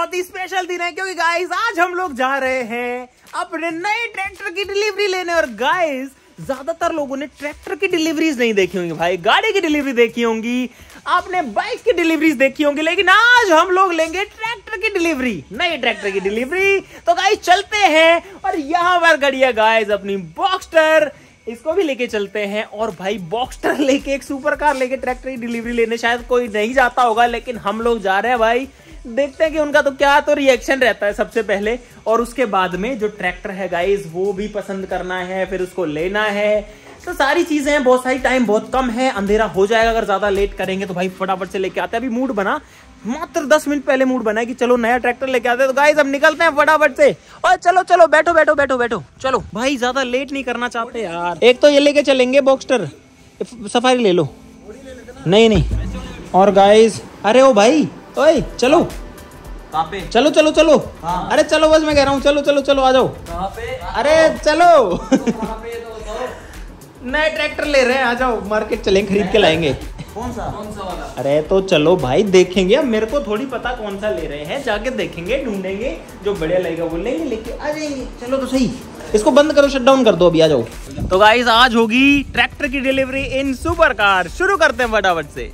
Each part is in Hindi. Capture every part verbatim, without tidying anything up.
बहुत ही स्पेशल दिन है क्योंकि गाइस आज हम लोग जा रहे हैं अपने नए ट्रैक्टर की डिलीवरी लेने। और गाइस ज्यादातर लोगों ने ट्रैक्टर की डिलीवरीज नहीं देखी होंगी भाई, गाड़ी की डिलीवरी देखी होंगी, आपने बाइक की डिलीवरीज देखी होंगी, लेकिन आज हम लोग लेंगे ट्रैक्टर की डिलीवरी, नए ट्रैक्टर की डिलीवरी। तो गाइस चलते हैं और यहाँ पर खड़ी है गाइस अपनी बॉक्सटर, इसको भी लेके चलते हैं। और भाई बॉक्सटर लेके एक सुपर कार लेके ट्रैक्टर की डिलीवरी लेने शायद कोई नहीं जाता होगा, लेकिन हम लोग जा रहे हैं भाई। देखते हैं कि उनका तो क्या तो रिएक्शन रहता है सबसे पहले, और उसके बाद में जो ट्रैक्टर है गाइस वो भी पसंद करना है, फिर उसको लेना है। तो सारी चीजें हैं, बहुत सारी, टाइम बहुत कम है, अंधेरा हो जाएगा अगर ज्यादा लेट करेंगे तो भाई फटाफट से लेके आते हैं। अभी मूड बना, मात्र दस मिनट पहले मूड बना है कि चलो नया ट्रैक्टर लेके आते हैं। तो गाइस अब निकलते हैं फटाफट से। और चलो चलो बैठो बैठो बैठो बैठो चलो भाई, ज्यादा लेट नहीं करना चाहते यार। एक तो ये लेके चलेंगे बॉक्सटर, सफारी ले लो। नहीं नहीं और गाइस अरे ओ भाई ओए चलो कहाँ पे? चलो चलो चलो हाँ। अरे चलो बस मैं कह रहा हूँ चलो चलो चलो आ जाओ। कहाँ पे? अरे चलो कहाँ पे तो बताओ। नए ट्रैक्टर ले रहे हैं, आ जाओ मार्केट चलेंगे, खरीद के लाएंगे। कौन सा कौन सा वाला? अरे तो चलो भाई देखेंगे, अब मेरे को थोड़ी पता कौन सा ले रहे हैं, जाके देखेंगे ढूंढेंगे, जो बढ़िया लगेगा वो लेंगे, लेके आ जाएंगे। चलो तो सही, इसको बंद करो, शट डाउन कर दो, अभी आ जाओ। तो गाइस आज होगी ट्रैक्टर की डिलीवरी इन सुपर कार, शुरू करते हैं फटाफट से।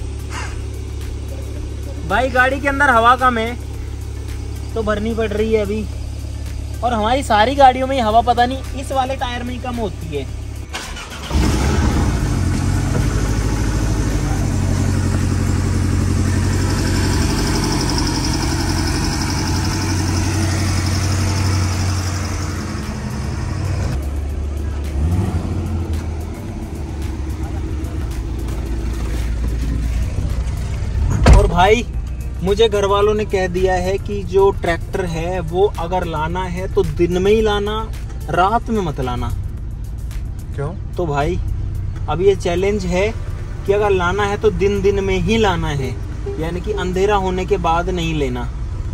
भाई गाड़ी के अंदर हवा कम है तो भरनी पड़ रही है अभी, और हमारी सारी गाड़ियों में हवा पता नहीं इस वाले टायर में ही कम होती है। और भाई मुझे घर वालों ने कह दिया है कि जो ट्रैक्टर है वो अगर लाना है तो दिन में ही लाना, रात में मत लाना। क्यों? तो भाई अब ये चैलेंज है कि अगर लाना है तो दिन दिन में ही लाना है, यानी कि अंधेरा होने के बाद नहीं लेना।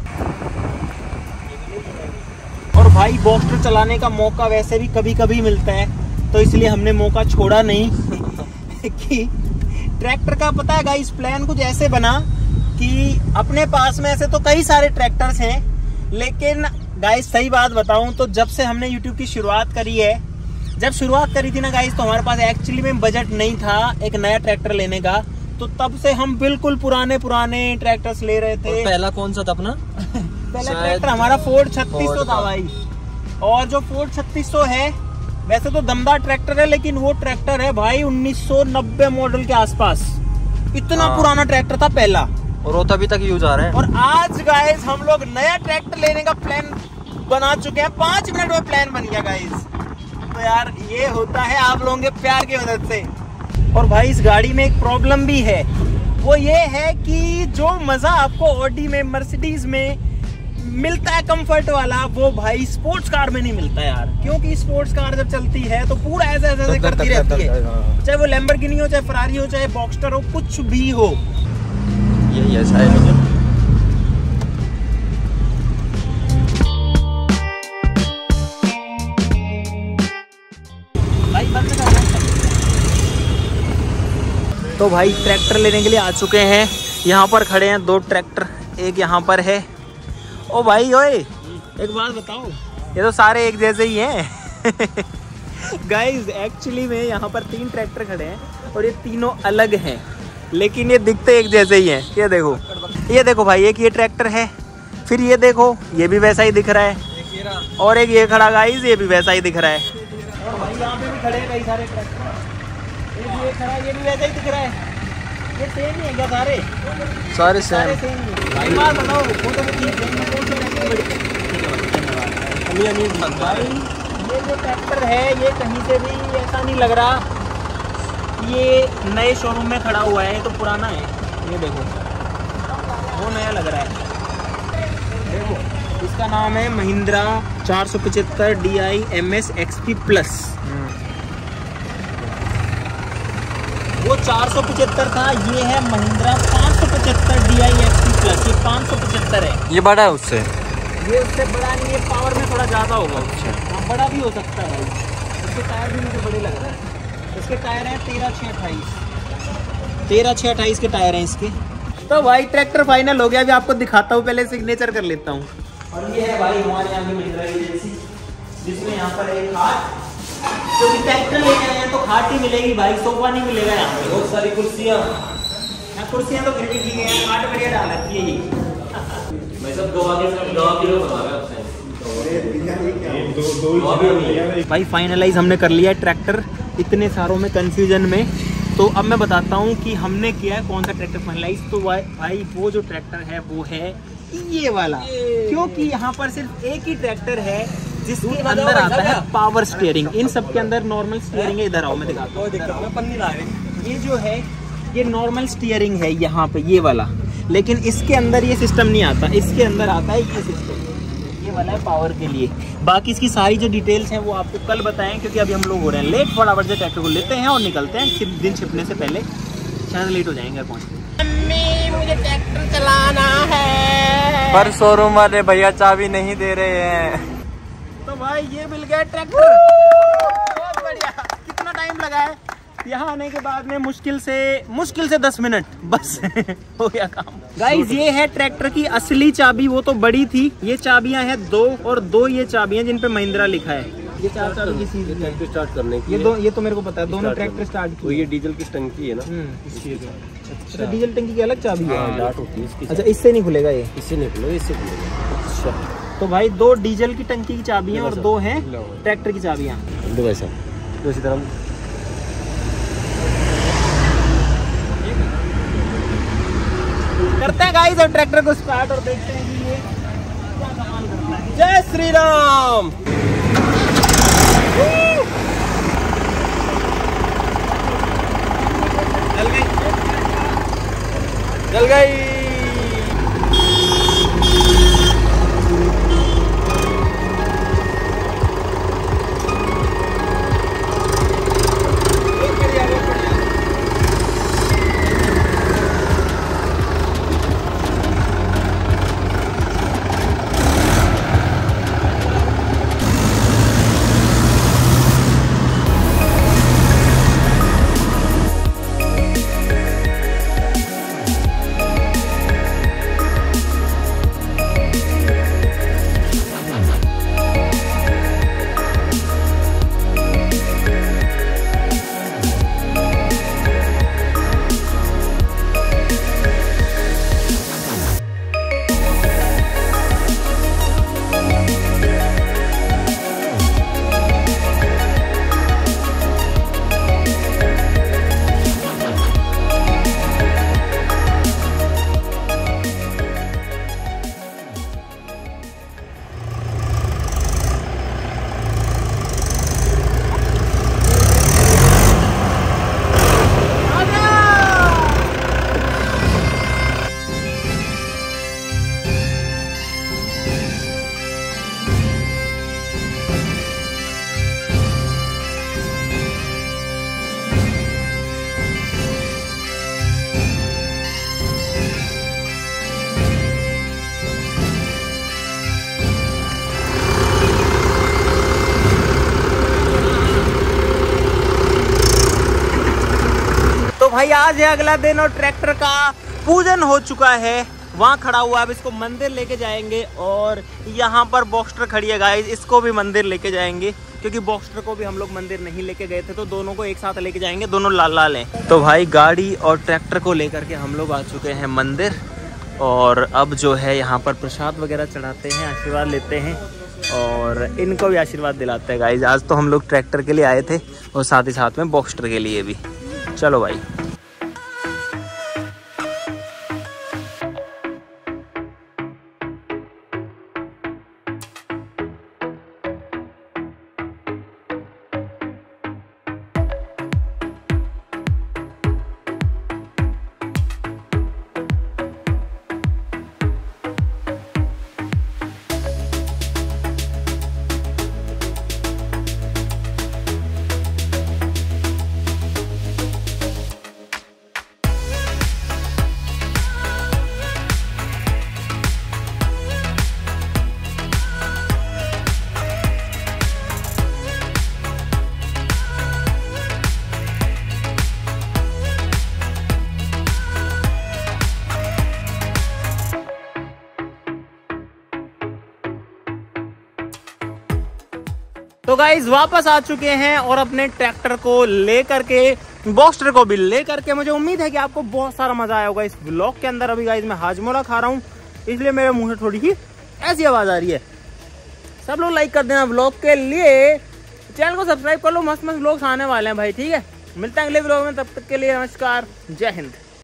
और भाई बॉक्सटर चलाने का मौका वैसे भी कभी कभी मिलता है, तो इसलिए हमने मौका छोड़ा नहीं कि ट्रैक्टर का पता है गाइस प्लान कुछ ऐसे बना कि अपने पास में ऐसे तो कई सारे ट्रैक्टर्स हैं, लेकिन गाइस सही बात बताऊं तो जब से हमने यूट्यूब की शुरुआत करी है, जब शुरुआत करी थी ना गाइस, तो हमारे पास एक्चुअली में बजट नहीं था एक नया ट्रैक्टर लेने का, तो तब से हम बिल्कुल पुराने पुराने ट्रैक्टर्स ले रहे थे। पहला कौन सा था अपना? पहला ट्रैक्टर हमारा फोर्ड छत्तीस सौ था भाई, और जो फोर्ड छत्तीस सौ है वैसे तो दमदार ट्रैक्टर है, लेकिन वो ट्रैक्टर है भाई उन्नीस सौ नब्बे मॉडल के आसपास, इतना हाँ। पुराना ट्रैक्टर था पहला, और वो तभी तक यूज आ रहा है। और आज गाइस हम लोग नया ट्रैक्टर लेने का प्लान बना चुके हैं, पांच मिनट में प्लान बन गया गाइस। तो यार ये होता है आप लोगों के प्यार की मदद से। और भाई इस गाड़ी में एक प्रॉब्लम भी है, वो ये है कि जो मजा आपको ऑडी में, मर्सिडीज में मिलता है कंफर्ट वाला, वो भाई स्पोर्ट्स कार में नहीं मिलता यार। क्योंकि स्पोर्ट्स कार जब चलती है तो पूरा ऐसे ऐसे ऐसे करती रहती है, चाहे वो लैम्बोर्गिनी हो, चाहे फरारी हो, चाहे बॉक्सटर हो, कुछ भी हो। यही ऐसा है मुझे। भाई बंद कर। तो भाई ट्रैक्टर लेने के लिए आ चुके हैं, यहाँ पर खड़े हैं दो ट्रैक्टर, एक यहाँ पर है। ओ भाई ओए एक बात बताओ, ये तो सारे एक जैसे ही हैं गाइस एक्चुअली में यहाँ पर तीन ट्रैक्टर खड़े हैं और ये तीनों अलग हैं, लेकिन ये दिखते एक जैसे ही हैं। ये देखो, ये देखो भाई, एक ये ट्रैक्टर है, फिर ये देखो ये भी वैसा ही दिख रहा है, और एक ये खड़ा गाइस ये भी वैसा ही दिख रहा है। और भाई यहाँ पे भी खड़े हैं कई सारे ट्रैक्टर, एक ये खड़ा ये भी वैसा ही दिख रहा है। ये सेम ही है क्या सारे? सारे सारे सेम। सेम ही। भाई बात बताओ, फोटो में ये कौन सा ट्रैक्टर बड़ी? भाई ये जो ट्रैक्टर है ये कहीं से भी ऐसा नहीं लग रहा ये नए शोरूम में खड़ा हुआ है, तो पुराना है। ये देखो वो नया लग रहा है। देखो इसका नाम है महिंद्रा चार सौ पचहत्तर D I M S X P plus. वो चार सौ पचहत्तर था, ये है महिंद्रा पाँच सौ पचहत्तर D I X P plus. ये पाँच सौ पचहत्तर है, ये बड़ा है उससे? ये उससे बड़ा नहीं है, पावर में थोड़ा ज़्यादा होगा। अच्छा हाँ, बड़ा भी हो सकता है भाई। इसके टायर भी मुझे बड़े लग रहे हैं। इसके टायर हैं तेरह छः अट्ठाईस तेरह छः अट्ठाईस के टायर हैं इसके। तो भाई ट्रैक्टर फाइनल हो गया, अभी आपको दिखाता हूँ, पहले सिग्नेचर कर लेता हूँ। और ये है भाई हमारे यहाँ की महिंद्रा एजेंसी, जिसमें यहाँ पर एक खाट, क्योंकि ट्रैक्टर लेके आए हैं तो खाट ही मिलेगी भाई, सोफा नहीं मिलेगा यहाँ पे। बहुत सारी कुर्सियाँ, कुर्सियाँ तो फिर भी ठीक है, खाट बढ़िया डाल रखी है ये। भाई फाइनलाइज हमने कर लिया है ट्रैक्टर, इतने सारों में कंफ्यूजन में। तो अब मैं बताता हूँ कि हमने किया है कौन सा ट्रैक्टर फाइनलाइज। तो भाई वो जो ट्रैक्टर है वो है ये वाला, क्योंकि यहाँ पर सिर्फ एक ही ट्रैक्टर है जिसके अंदर आता है पावर स्टीयरिंग। इन सब के अंदर नॉर्मल स्टीयरिंग है। इधर आओ मैं दिखाता हूँ। ये जो है ये नॉर्मल स्टीयरिंग है यहाँ पे, ये वाला, लेकिन इसके अंदर ये सिस्टम नहीं आता। इसके अंदर आता है ये सिस्टम, ये वाला है पावर के लिए। बाकी इसकी सारी जो डिटेल्स हैं वो आपको कल बताएं, क्योंकि अभी हम लोग हो रहे हैं लेट। फटाफट से ट्रैक्टर को लेते हैं और निकलते हैं, दिन छिपने से पहले, शायद लेट हो जाएंगे पहुँचने। मम्मी मुझे ट्रैक्टर चलाना है, पर शोरूम वाले भैया चाबी नहीं दे रहे हैं। तो भाई ये मिल गया ट्रैक्टर, बहुत बढ़िया। कितना टाइम लगा है यहाँ आने के बाद में? मुश्किल से मुश्किल से दस मिनट बस हो गया काम। गाइस ये है ट्रैक्टर की असली चाबी, वो तो बड़ी थी। ये चाबियां हैं दो, और दो ये चाबियां जिन पे महिंद्रा लिखा है। ये चार चाबी किसी ट्रैक्टर स्टार्ट करने की, ये दो, ये तो मेरे को पता है, दोनों ट्रैक्टर स्टार्ट की। ये डीजल की टंकी है ना, अच्छा डीजल टंकी की अलग चाबी है। डाट होती है इसकी। अच्छा इससे नहीं खुलेगा ये? इससे नहीं खुलेगा, इससे खुलेगा। अच्छा तो भाई दो डीजल की टंकी की चाबियां और दो हैं ट्रैक्टर की चाबियां। दो भाई साहब, तो इसी तरह करते हैं गाइस और ट्रैक्टर को स्टार्ट और देखते हैं कि ये क्या कमाल करता है। जय श्री राम। चल गई चल गई। तो भाई आज है अगला दिन और ट्रैक्टर का पूजन हो चुका है, वहाँ खड़ा हुआ। अब इसको मंदिर लेके जाएंगे और यहाँ पर बॉक्सटर खड़ी है गाइस, इसको भी मंदिर लेके जाएंगे, क्योंकि बॉक्सटर को भी हम लोग मंदिर नहीं लेके गए थे, तो दोनों को एक साथ लेके जाएंगे, दोनों लाल लाल हैं। तो भाई गाड़ी और ट्रैक्टर को लेकर के हम लोग आ चुके हैं मंदिर, और अब जो है यहाँ पर प्रसाद वगैरह चढ़ाते हैं, आशीर्वाद लेते हैं और इनको भी आशीर्वाद दिलाते हैं गाइस। आज तो हम लोग ट्रैक्टर के लिए आए थे और साथ ही साथ में बॉक्सटर के लिए भी। चलो भाई। तो गाइज वापस आ चुके हैं और अपने ट्रैक्टर को लेकर के, बॉक्सटर को भी लेकर के, मुझे उम्मीद है कि आपको बहुत सारा मजा आया होगा इस व्लॉग के अंदर। अभी गाइज मैं हाजमोला खा रहा हूँ, इसलिए मेरे मुंह से थोड़ी सी ऐसी आवाज आ रही है। सब लोग लाइक कर देना व्लॉग के लिए, चैनल को सब्सक्राइब कर लो, मस्त मस्त व्लॉग्स आने वाले हैं भाई, ठीक है। मिलते हैं अगले व्लॉग में, तब तक के लिए नमस्कार, जय हिंद।